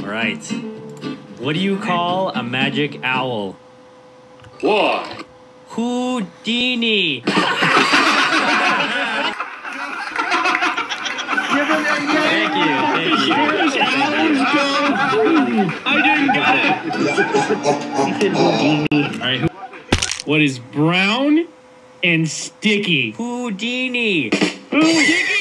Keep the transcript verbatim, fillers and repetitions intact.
Right. What do you call a magic owl? Why? Houdini. Thank you, thank you. I didn't get it. All right. Who, what is brown and sticky? Houdini. Houdini.